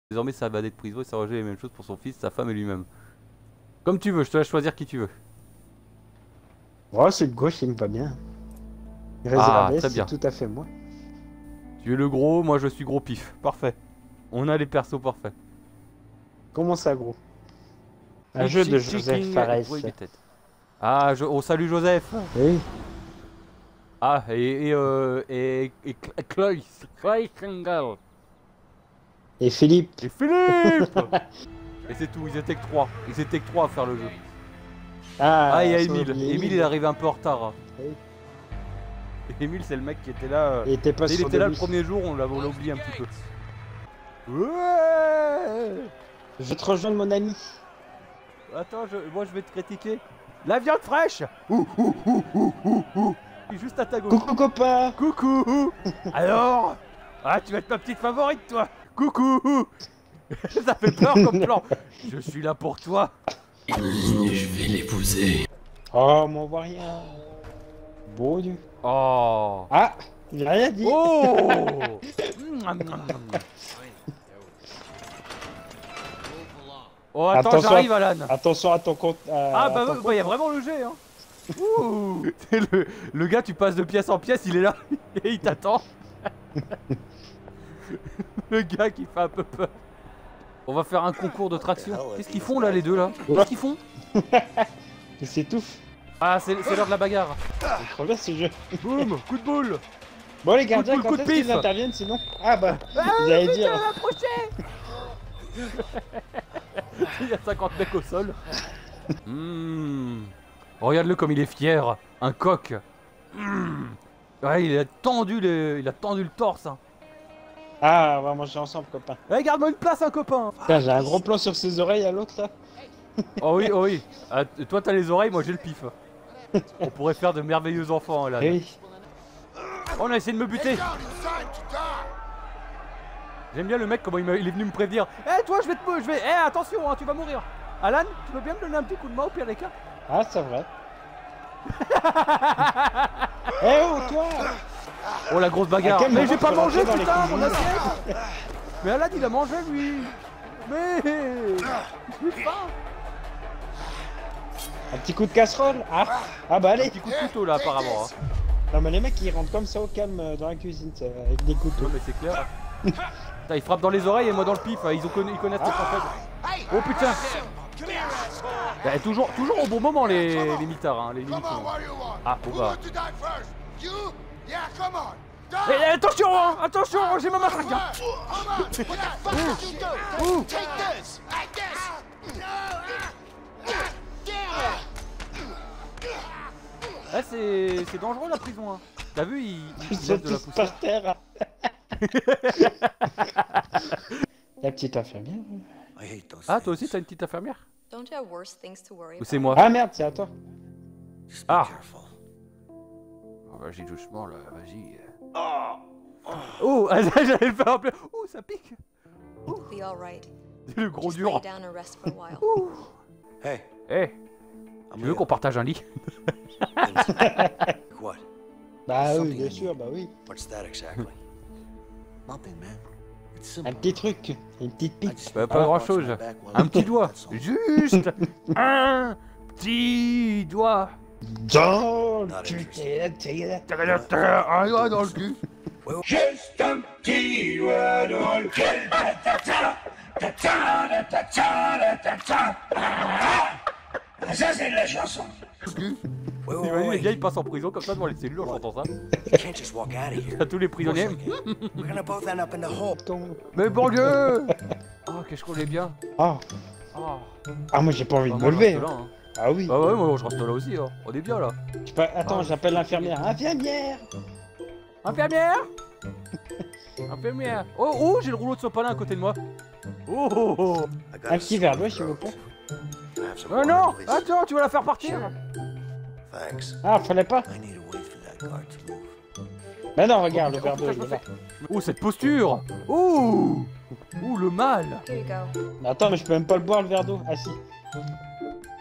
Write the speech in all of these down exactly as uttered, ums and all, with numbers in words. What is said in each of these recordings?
Désormais, ça va de prison et ça rejet les mêmes choses pour son fils, sa femme et lui-même. Comme tu veux, je te laisse choisir qui tu veux. Ouais, c'est de gauche, il me va bien. Ah, Réservé, très c'est bien. tout à fait moi. Tu es le gros, moi je suis gros pif. Parfait. On a les persos parfaits. Comment ça, gros? Un jeu de Joseph Fares. Ah, je... oh salut Joseph. Oui. Ah, et... et... Euh, et... et... Chloé. Chloé Single. Et Philippe. Et Philippe. Et c'est tout, ils étaient que trois. Ils étaient que trois à faire le jeu. Ah, Ah, il y a sans Emile. oublier Emile, il est arrivé un peu en retard. Oui. Emile, c'est le mec qui était là. euh, Il était pas Il sur était de là lui. le premier jour, on l'a on l'a oublié un petit peu. Ouais. Je vais te rejoindre, mon ami. Attends, je... moi je vais te critiquer. La viande fraîche. Ouh, ouh, ouh, ouh, ouh, ouh. Juste à ta gauche. Coucou, copain. Coucou. Alors. Ah, tu vas être ma petite favorite, toi. Coucou. Ça fait peur comme plan. Je suis là pour toi. Et je vais l'épouser. Oh, m'en voit rien. Bon Dieu. Oh. Ah, il a rien dit. Oh. Oh, attends, Attention. j'arrive, Alan. Attention à ton compte. euh, Ah, à bah, ton bah, y a vraiment le jet, hein. Ouh. le, le gars, tu passes de pièce en pièce, il est là et il t'attend. Le gars qui fait un peu peur. On va faire un concours de traction. Qu'est-ce qu'ils font là, les deux là? Qu'est-ce qu'ils font? Il s'étouffe. Ah, c'est l'heure de la bagarre. C'est trop bien ce jeu. Boum, coup de boule. Bon, les gardiens, Coup de quand boule, coup de est-ce qu'ils pif. interviennent sinon? Ah, bah, Ah, vous allez vite, dire. Il y a cinquante mecs au sol. Mmh. Regarde-le comme il est fier. Un coq. Mmh. Ouais, il a tendu les... il a tendu le torse. Hein. Ah, on va manger ensemble, copain. Eh, garde-moi une place, un copain. Putain, j'ai un gros plan sur ses oreilles à l'autre là. Oh oui, oh oui. Ah, toi, t'as les oreilles, moi j'ai le pif. On pourrait faire de merveilleux enfants là. Eh oui. On a essayé de me buter. J'aime bien le mec, comment il, il est venu me prévenir. Eh, toi, je vais te... Je vais... Eh, attention, hein, tu vas mourir. Alan, tu veux bien me donner un petit coup de main au pire des cas? Ah, c'est vrai. Eh oh, toi! Oh, la grosse bagarre. À quel Mais moment j'ai pas tu vas mangé, rentrer dans putain, les mon cuisines assiette. Mais Alan, il a mangé, lui. Mais... J'ai faim. Un petit coup de casserole? Ah, ah bah Un allez! petit coup de couteau, là, apparemment. Hein. Non, mais les mecs ils rentrent comme ça au calme euh, dans la cuisine, ça, avec des couteaux. Ouais, mais c'est clair. Putain, il frappe dans les oreilles et moi dans le pif. Ils, ont connu... ils connaissent les françaises. Oh, putain. Bah, toujours, toujours au bon moment, les, les mitards, hein, les militaires. Ah, bon bah... Eh, attention, hein, attention, j'ai ma matraque. Ouh. Ah, c'est c'est dangereux la prison, hein. T'as vu, il, il Ils sont lève de la tous poussière. par terre. La petite infirmière. Ah, toi aussi t'as une petite infirmière? Don't you have worse things to worry Ou about? c'est moi? Ah merde, c'est à toi. Ah. Oh, vas-y doucement là, vas-y. Oh, j'allais le faire appeler. Oh, ça pique. Be all right. C'est le gros Just dur. lay down and rest for a while. Hey, Eh, tu veux qu'on partage un lit? what? Bah oui, Something bien I sûr, need. bah oui. What's that exactly? Nothing, man. It's simple. Un petit truc, une petite I pique. just Bah, need pas to grand watch chose. my back while Un I petit do, doigt. that's all. Juste un petit doigt. Dans Not le cul, interested. t'es- t'es- Un doigt dans le cul. Juste un petit doigt dans le cul. Ah, ça, c'est de la chanson. Wait, wait, Imagine wait, les wait. gars ils passent en prison comme ça devant les cellules en chantant ça. You can't just walk out of here. À tous les prisonniers. We're gonna both end up in the hole. ton- Mais bon Dieu. Oh, qu'est-ce qu'on est bien. Ah, Oh. ah, moi j'ai pas envie de Bah, me moi, je lever. reste là, hein. hein. Ah oui. Bah ouais, moi je reste là aussi. Hein. On est bien là. Je peux- Attends, Ah, j'appelle l'infirmière. Infirmière! Infirmière. Infirmière. Oh, oh, j'ai le rouleau de sopalin à côté de moi. Oh, oh, oh. I got Un a petit verre d'eau, super s'il vous throat. plaît. Can I have some Oh water, non. please? Attends, tu vas la faire partir. Thanks. Ah, fallait pas? I need to wait for that guard to move. Mais non, regarde, le Oh, verre putain, d'eau, je il me est là. fais- Oh, cette posture. Ouh. Ouh, le mal. Here you go. Mais attends, mais je peux même pas le boire, le verre d'eau. Ah si.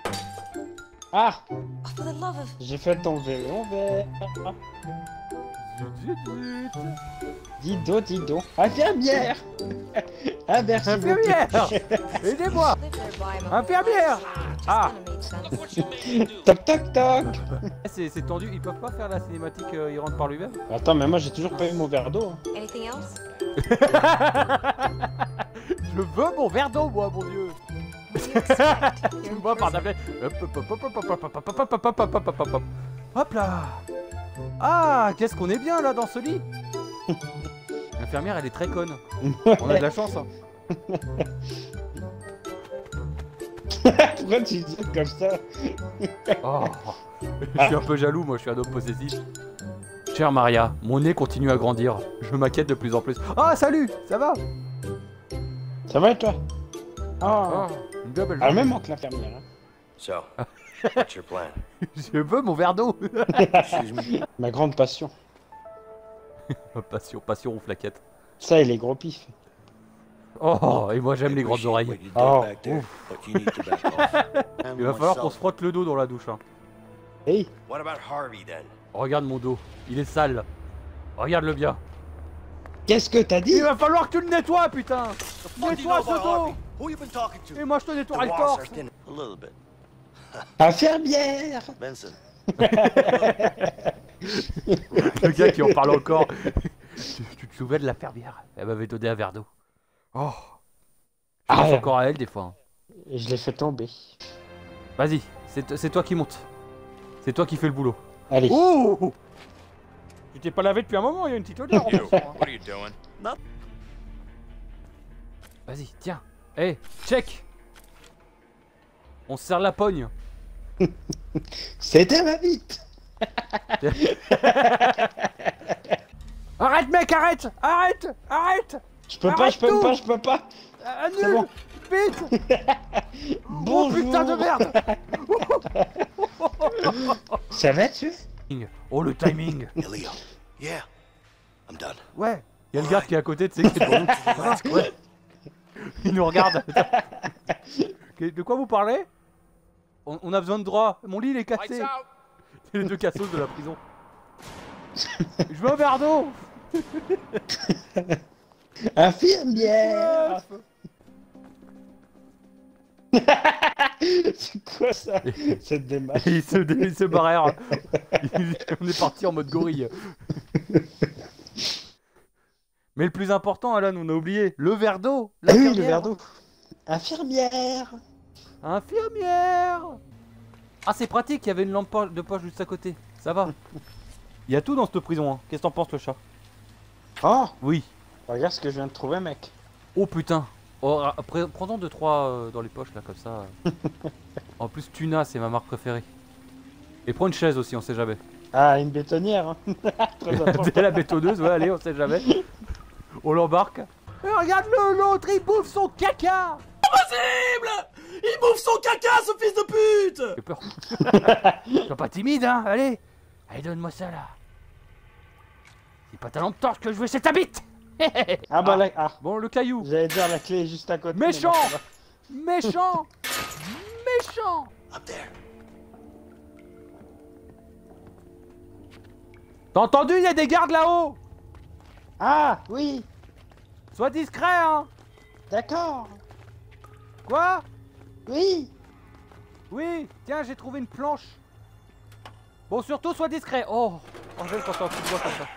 Ah, Oh, for the love of... j'ai fait tomber mon verre. Dido, Dido. Infirmière. Ah, merci beaucoup. Infirmière. Aidez-moi. Live nearby, my Infirmière. Just Ah. gonna make sense. Toc, toc, toc. C'est c'est tendu, ils peuvent pas faire la cinématique, euh, ils rentrent par lui-même. Attends, mais moi j'ai toujours pas eu mon verre d'eau. Hein. Anything else? Je veux mon verre d'eau, moi, mon dieu. What do you expect? Tu You're me in vois par prison. ta fenêtre. Hop, hop, hop, hop, hop, hop, hop, hop, hop, hop, hop, hop, hop, hop, hop. Hop là. Ah, qu'est-ce qu'on est bien là dans ce lit. L'infirmière, elle est très conne. On a de la chance. Hein. Pourquoi tu dis comme ça? Oh, je suis un peu jaloux, moi, je suis un homme possessif. Chère Maria, mon nez continue à grandir. Je m'inquiète de plus en plus. Ah, salut, ça va? Ça va et toi? Oh, Oh, une double. ah, même que l'infirmière. Hein. So, what's your plan? Je veux mon verre d'eau. Excuse me. Ma grande passion. Passion, passion ou flaquette. Ça et les gros pifs. Oh, et moi j'aime les grandes oreilles. What you did Oh, back there, but you need to back off. Il va falloir qu'on se frotte le dos dans la douche. Hein. Hey, What about Harvey then? Regarde mon dos, il est sale. Regarde-le bien. qu'est-ce que t'as dit? Il va falloir que tu le nettoies, putain. What do you Nettoie know ce about dos. Harvey? Who you been talking to? Et moi je te nettoie le The torse. walls are thin. A little bit. Infirmière. Benson. Le gars qui en parle encore. tu, tu te souviens de la fermière? Elle m'avait donné un verre d'eau. Oh. Je pense Ah, encore à elle des fois. Hein. je l'ai fait tomber. Vas-y, c'est c'est toi qui monte. C'est toi qui fais le boulot. Allez. Oh. Tu t'es pas lavé depuis un moment, il y a une petite odeur. en plus, hein. What are you doing? Vas-y, tiens. Eh, check. On se serre la pogne. C'était ma bite. Arrête mec, arrête. Arrête. Arrête. Je peux pas, Arrête je peux tout. pas, je peux pas. Euh, C'est Annule. bon. Vite. Oh Bonjour. putain de merde. Ça va, tu? Oh le timing. Hey, Leo. Yeah, I'm done. Ouais. Il y a le garde qui est à côté, tu sais, qui est devant nous. Ouais. Il nous regarde. De quoi vous parlez? on, on a besoin de droit. Mon lit il est cassé. Lights out. C'est les deux cassos de la prison. Je veux un verre d'eau. Infirmière. C'est quoi ça? Cette démarche. Et ils se, ils se barrèrent. On est parti en mode gorille. Mais le plus important, Alan, on a oublié le verre d'eau. Ah oui, le l'infirmière. verre d'eau. Infirmière. Infirmière. Ah, c'est pratique, il y avait une lampe po- de poche juste à côté. Ça va. Il y a tout dans cette prison. Hein. Qu'est-ce que t'en penses, le chat? Oh, Oui. regarde ce que je viens de trouver, mec. Oh putain. Oh, après, prends-en deux trois euh, dans les poches là, comme ça. En plus, Tuna, c'est ma marque préférée. Et prends une chaise aussi, on sait jamais. Ah, une bétonnière. Hein. Très important. C'est la bétonneuse, ouais, allez, on sait jamais. On l'embarque. Et regarde-le, l'autre, il bouffe son caca. Il bouffe son caca, ce fils de pute! J'ai peur. Sois pas timide, hein, allez. Allez, donne-moi ça là. C'est pas ta lampe torche que je veux, c'est ta bite. Ah bah là, ah. Bon, le caillou. J'allais dire la clé est juste à côté. mais Méchant. non, ça va. Méchant. Méchant. Up there. T'as entendu, il y a des gardes là-haut. Ah, oui, Sois discret, hein. d'accord. Quoi? Oui. Oui, tiens, j'ai trouvé une planche. Bon, surtout, sois discret. Oh, Angèle, quand t'es en petite voix comme ça.